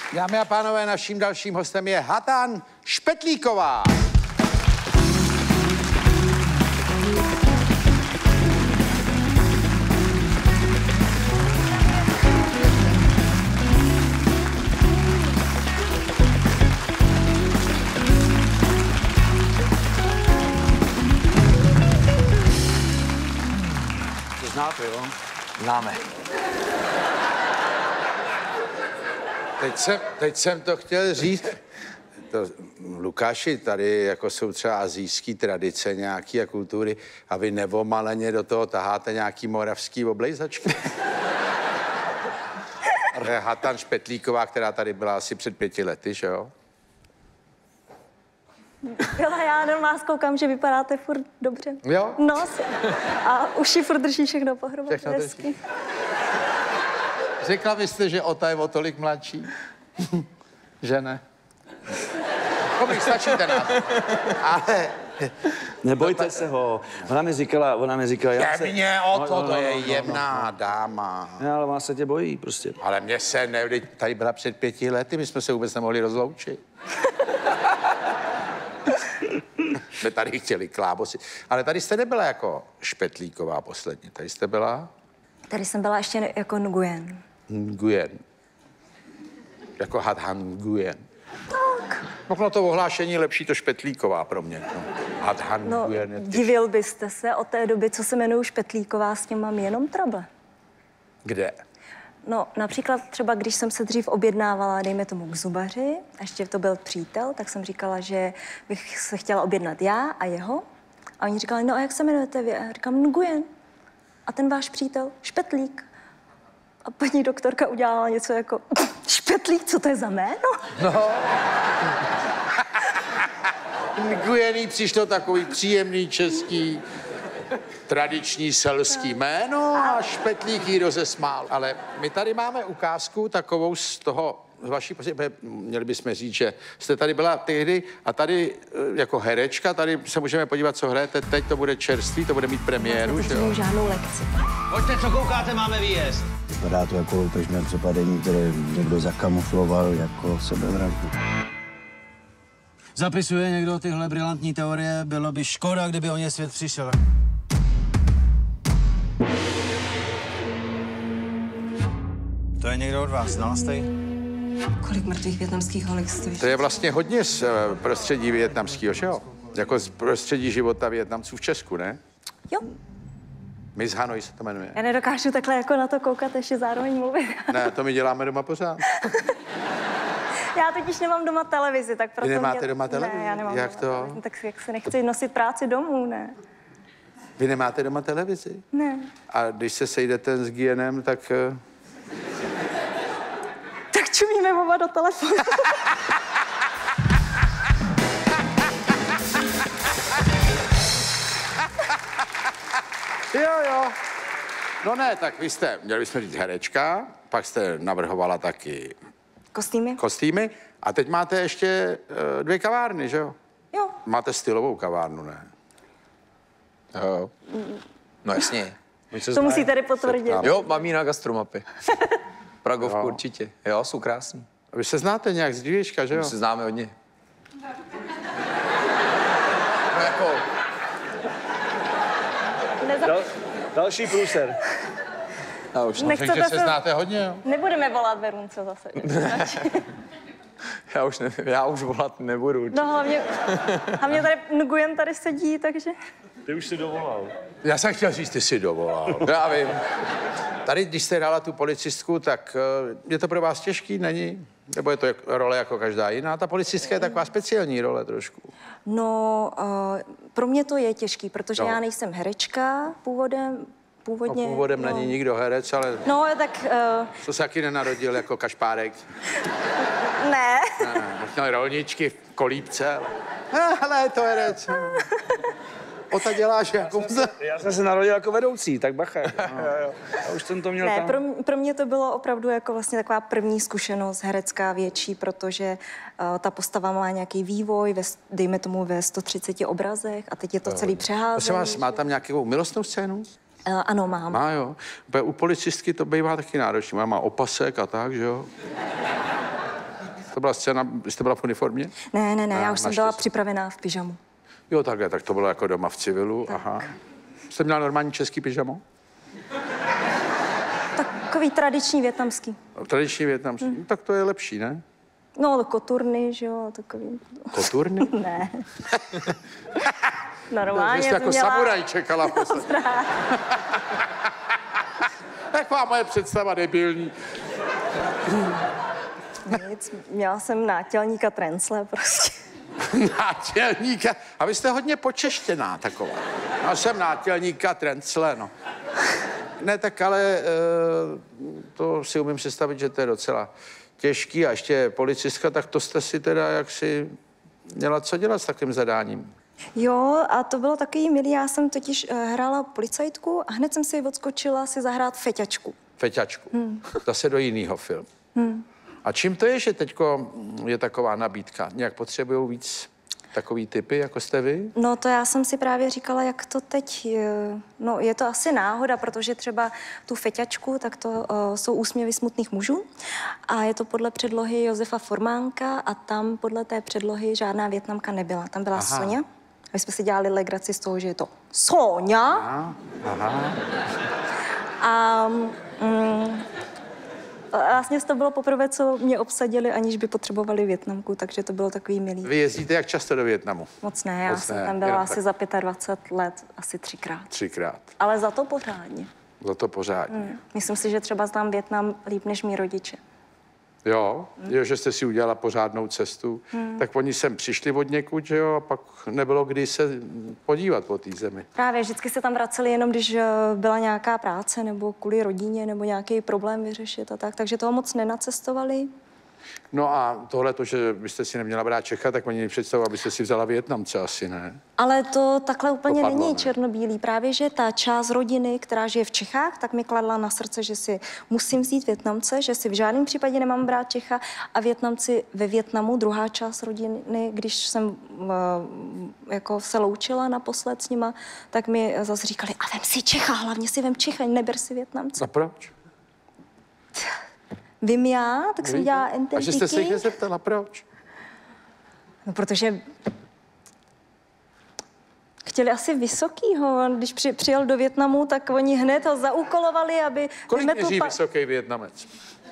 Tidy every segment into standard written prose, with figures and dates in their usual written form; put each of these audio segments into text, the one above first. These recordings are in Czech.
Dámy a pánové, naším dalším hostem je Hatan Špetlíková. To znáte, jo? Známe. Teď jsem to chtěl říct. Lukáši, tady jako jsou třeba asijský tradice nějaký a kultury a vy nevomaleně do toho taháte nějaký moravský oblejzačky. Hatan Špetlíková, která tady byla asi před 5 lety, že jo? Jo, já na vás koukám, že vypadáte furt dobře. Jo? No, a uši furt drží všechno pohromadě. Všechno drží. Řekla byste, že Ota je o tolik mladší? Že ne? Dobrý, stačíte nám. Ale... Nebojte se ho. Ona mi říkala, Jemně, Oto, to je jemná dáma. Ne, ale ona se tě bojí prostě. Ale mě se tady byla před 5 lety, my jsme se vůbec nemohli rozloučit. jsme tady chtěli klábosy. Ale tady jste nebyla jako Špetlíková poslední, tady jste byla? Tady jsem byla ještě jako Nguyen. Nguyen. Jako Hatan Nguyen. Tak. No to ohlášení lepší to Špetlíková pro mě. No. Hatan No, Nguyen je divil byste se od té doby, co se jmenuju Špetlíková, s tím mám jenom trouble. Kde? No, například třeba, když jsem se dřív objednávala, dejme tomu k zubaři, a ještě to byl přítel, tak jsem říkala, že bych se chtěla objednat já a jeho. A oni říkali, no a jak se jmenujete vy? A já říkám, Nguyen. A ten váš přítel? Špetlík. A paní doktorka udělala něco jako, Špetlík, co to je za jméno? No. Nguyený přišlo takový příjemný český tradiční selský jméno a Špetlík jí rozesmál. Ale my tady máme ukázku takovou z toho, z vaší pozice, měli bychom říct, že jste tady byla tehdy a tady jako herečka, tady se můžeme podívat, co hrajete teď, to bude čerstvý, to bude mít premiéru, že jo? Žádnou lekci. Pojďte, co koukáte, máme výjezd. Vypadá to jako loupežné přepadení, které někdo zakamufloval jako sebevraždu. Zapisuje někdo tyhle brilantní teorie, bylo by škoda, kdyby o ně svět přišel. To je někdo od vás, znal jste ji? Kolik mrtvých vietnamských holek stojí? To je vlastně hodně z prostředí vietnamského, že jo? Jako z prostředí života Vietnamců v Česku, ne? Jo. Miss Hanoi se to jmenuje. Já nedokážu takhle jako na to koukat, ještě zároveň mluvit. Ne, to my děláme doma pořád. Já totiž nemám doma televizi, tak proto Vy nemáte doma televizi? Ne, já nemám Jak doma to? televizi, tak jak se nechci nosit práci domů, ne? Vy nemáte doma televizi? Ne. A když se sejdete s Guyenem, tak... Tak čumíme oba do telefonu. Jo. No ne, tak vy jste, měli bychom říct herečka, pak jste navrhovala taky Kostýmy? a teď máte ještě 2 kavárny, že jo? Jo. Máte stylovou kavárnu, ne? Jo. No jasně. To musí tady potvrdit. Jo, mám jí na gastromapy. Pragovku určitě. Jo, jsou krásný. A vy se znáte nějak z dřívěčka, že jo? My se známe hodně. No jako... Další průser. Já už ne. Nechcete Že se znáte hodně, jo? Nebudeme volat Verunce zase. Já už nevím, já už volat nebudu. No hlavně tady Nguyen tady sedí, takže... Ty už si dovolal. Já jsem chtěl říct, ty si dovolal. Já vím. Tady, když jste hrála tu policistku, tak je to pro vás těžký, není? Nebo je to role jako každá jiná? Ta policistka je taková speciální role trošku. No, pro mě to je těžký, protože No. já nejsem herečka původně. No, původem není nikdo herec, ale No, tak... to se taky nenarodil jako Kašpárek. Ne. Měl rolničky v kolípce, ale to herec. Ota děláš jako... Já jsem se narodil jako vedoucí, tak bacha. Jo. Já už jsem to měl Ne, tam. pro mě to bylo opravdu jako vlastně taková první zkušenost herecká větší, protože ta postava má nějaký vývoj, dejme tomu ve 130 obrazech a teď je to celý přeházený. Prosím vás, má tam nějakou milostnou scénu? Ano, mám. Má, jo. U policistky to bývá taky náročné. Má opasek a tak, že jo? To byla scéna, jste byla v uniformě? Ne, já už jsem byla naštěstí. připravená v pyžamu. Jo, takhle, tak to bylo jako doma v civilu, aha. Jste měla normální český pyžamo? Takový tradiční vietnamský. Tradiční vietnamský? No, tak to je lepší, ne? No, ale koturny, že jo, takový. Koturny? Ne. Vy Normálně jste jsem jako měla... samuraj čekala. Taková moje představa debilní. Nic, měla jsem nátělníka trencle prostě. Nátělníka. A vy jste hodně počeštěná taková. Já jsem nátělníka trencle, no. Ne, tak ale to si umím představit, že to je docela těžký. A ještě policistka, tak to jste si teda jaksi měla co dělat s takovým zadáním? Jo, a to bylo takový milý. Já jsem totiž hrála policajtku a hned jsem si odskočila si zahrát feťačku. Feťačku. Zase do jiného filmu. A čím to je, že teďko je taková nabídka? Nějak potřebují víc takový typy, jako jste vy? No to já jsem si právě říkala, jak to teď, no je to asi náhoda, protože třeba tu feťačku, tak to jsou úsměvy smutných mužů a je to podle předlohy Josefa Formánka a tam podle té předlohy žádná Vietnamka nebyla. Tam byla Soňa. A my jsme si dělali legraci z toho, že je to Soňa. A vlastně to bylo poprvé, co mě obsadili, aniž by potřebovali Vietnamku, takže to bylo takový milý. Vy jezdíte jak často do Vietnamu? Moc ne, já Moc jsem ne, tam byla jenom asi za 25 let, asi 3krát. 3krát. Ale za to pořádně. Za to pořádně. Myslím si, že třeba znám Vietnam líp než mý rodiče. Jo, že jste si udělala pořádnou cestu, tak oni sem přišli od někud, že jo, a pak nebylo kdy se podívat po té zemi. Právě, vždycky se tam vraceli jenom, když byla nějaká práce nebo kvůli rodině nebo nějaký problém vyřešit a tak, takže toho moc nenacestovali. No a tohle, že byste si neměla brát Čecha, tak oni představují, abyste si vzala Vietnamce asi, ne? Ale to takhle úplně Dopadlo, není ne? černobílý. Právě, že ta část rodiny, která žije v Čechách, tak mi kladla na srdce, že si musím vzít Vietnamce, že si v žádném případě nemám brát Čecha a Vietnamci ve Vietnamu, druhá část rodiny, když jsem jako se loučila naposled s nima, tak mi zase říkali, a vem si Čecha, hlavně si vem Čecha, neber si Vietnamce. A proč? Vím já, tak jsem dělala A že jste se jich NTPky. nezeptala, proč? No, protože chtěli asi vysokýho. Když přijel do Vietnamu, tak oni hned ho zaúkolovali, aby... Kolik vymetl měří vysoký Vietnamec?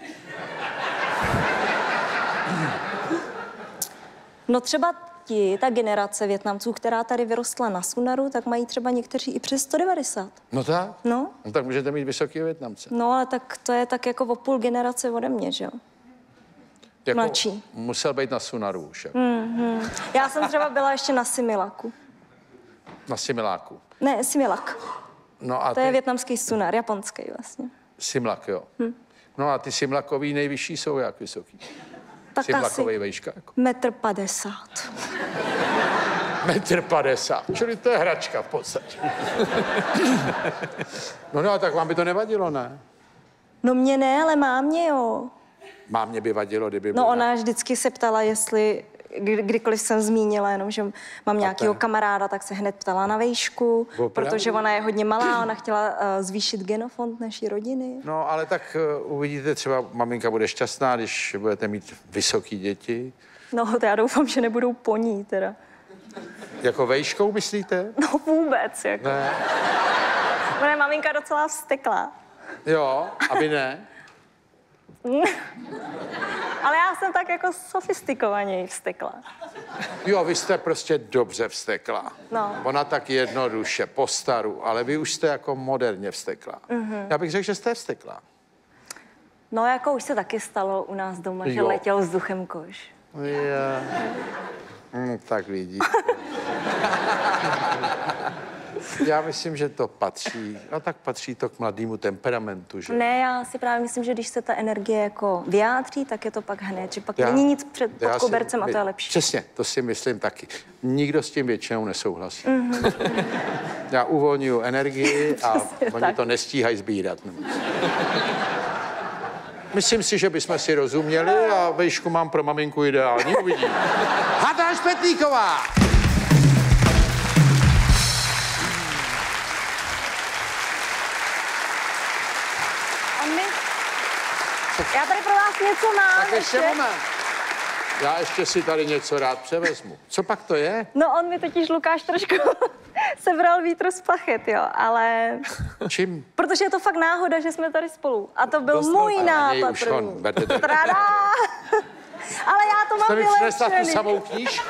No třeba ta generace Vietnamců, která tady vyrostla na Sunaru, tak mají třeba někteří i přes 190. No tak? No, No tak můžete mít vysoký Vietnamce. no ale tak to je tak jako o půl generace ode mě, že jo? Jako mladší. Musel být na Sunaru už. Jako. Já jsem třeba byla ještě na Similaku. Na Similáku. Ne, Similak. No a To je ty větnamský Sunar, japonský vlastně. Simlak, jo. No a ty Simlakový nejvyšší jsou jak vysoký? Tak Simlakovej asi vejška jako. 1,50 m. 1,50 m, čili to je hračka v podstatě. No a tak vám by to nevadilo, ne? No mě ne, ale mámě jo. Mámě by vadilo, kdyby No byl ona vždycky se ptala, jestli, kdykoliv jsem zmínila jenom, že mám nějakého kamaráda, tak se hned ptala na vejšku, Opravdu? protože ona je hodně malá, ona chtěla zvýšit genofond naší rodiny. No, ale tak uvidíte, třeba maminka bude šťastná, když budete mít vysoký děti. No to já doufám, že nebudou po ní teda. Jako vejškou, myslíte? No vůbec, jako. Ne. Ona je maminka docela vzteklá. Jo, aby ne. Ale já jsem tak jako sofistikovaněji vztekla. Jo, vy jste prostě dobře vztekla. No. Ona tak jednoduše, po staru, ale vy už jste jako moderně vztekla. Já bych řekl, že jste vztekla. No jako už se taky stalo u nás doma, že Jo. letěl vzduchem koš. Já. Tak vidíte. Já myslím, že to patří, no tak patří to k mladému temperamentu, že? Ne, já si právě myslím, že když se ta energie jako vyjádří, tak je to pak hned, že pak Já- není nic pod já si- kobercem a to je lepší. Přesně, to si myslím taky. Nikdo s tím většinou nesouhlasí. Já uvolňuju energii a Přesně oni tak. to nestíhají sbírat. Myslím si, že bychom si rozuměli a vejšku mám pro maminku ideální. Uvidíme. Hada Špetlíková! Já tady pro vás něco mám. Tak ještě moment. Já ještě si tady něco rád převezmu. Co pak to je? No on mi totiž Lukáš trošku sebral vítr z plachet, jo, ale... Čím? Protože je to fakt náhoda, že jsme tady spolu. A to byl můj Něj nápad už on, první. berte to. Tradá! Ale já to Jste mám mi přinesla tu vylepšený. samou knížku?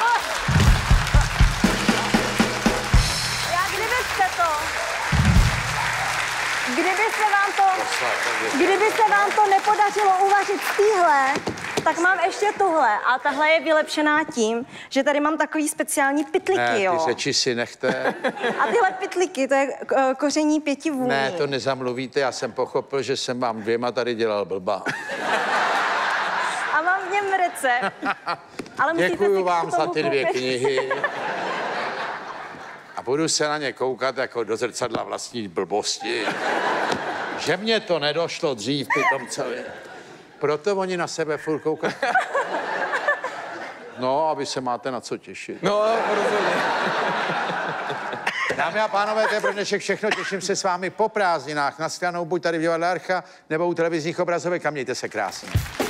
Kdyby se vám to nepodařilo uvařit z téhle, tak mám ještě tuhle. A tahle je vylepšená tím, že tady mám takový speciální pytlíky, Ne, jo. ty řeči si nechte. A tyhle pytlíky, to je koření 5 vůní. Ne, to nezamluvíte, já jsem pochopil, že jsem vám dvěma tady dělal blba. A mám v něm recept. Ale musíte Děkuju si vám k za tomu ty 2 koupit. knihy. A budu se na ně koukat jako do zrcadla vlastní blbosti. Že mě to nedošlo dřív, pitomcovi. Proto oni na sebe furt koukají. No, aby se máte na co těšit. No, rozhodně. Dámy a pánové, to je pro dnešek všechno. Těším se s vámi po prázdninách. Na shledanou buď tady v divadle Archa, nebo u televizních obrazovek a mějte se krásně.